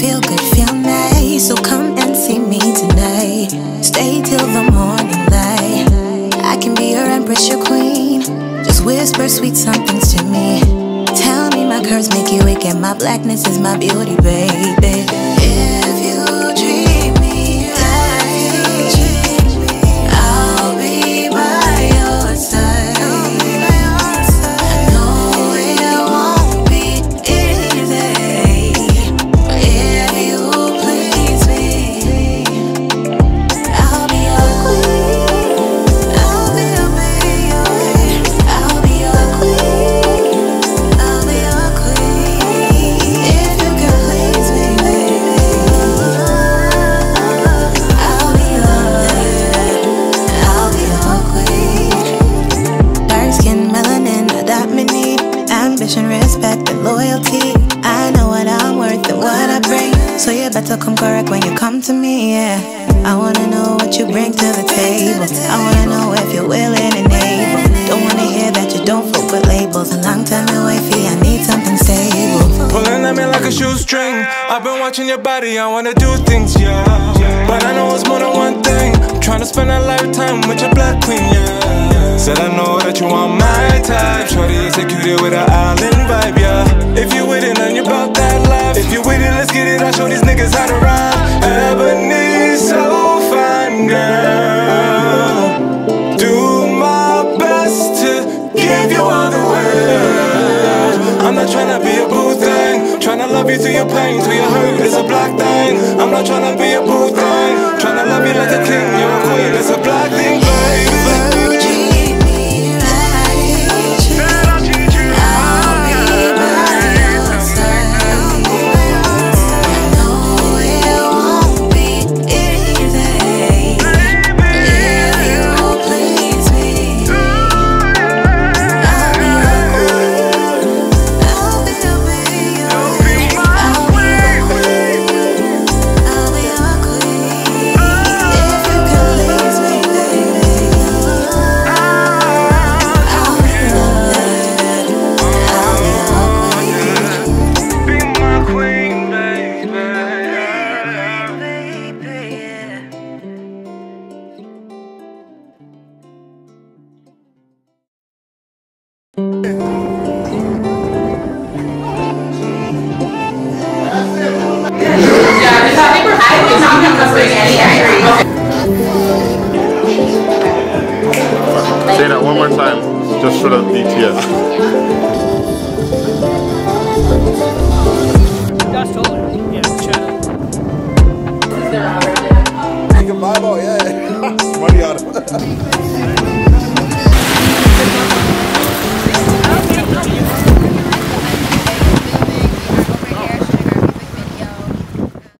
feel good, feel nice. So come and see me tonight. Stay till the morning light. I can be your empress, your queen. Just whisper sweet somethings to me. Tell me my curves make you weak and my blackness is my beauty, baby. If you treat me right, I'll be by your side. I know it won't be easy, but if you please me, I'll be your queen. I'll be your baby. I'll be your queen. I'll be your queen. If you can please me, baby, I'll be your queen. Dark skin, melanin, adopt me need. Ambition, respect, and loyalty. I know what I'm worth and what I bring. So you better come correct when you come to me, yeah. I wanna know what you bring to the table. I wanna know if you're willing and able. Don't wanna hear that you don't fuck with labels. A long time away, fee, I need something stable. Pulling at me like a shoestring. I've been watching your body, I wanna do things, yeah. But I know it's more than one thing. I'm trying to spend a lifetime with your black queen, yeah. Said I know that you want my type. Shorty executed with an island vibe, yeah. If you with it, then you about that life. If you with it, let's get it. I show these niggas how to ride. Ebony, so fine, girl. Do my best to give you all the world. I'm not tryna be a boo thing. Tryna love you through your pain, through your hurt. It's a black thing. I'm not tryna be a boo thing. Tryna love you like a king, you're a queen. It's a black thing, baby. Say that one more time, just for the BTS. That's totally. Yeah, You can vibe out, yeah. Money out of it.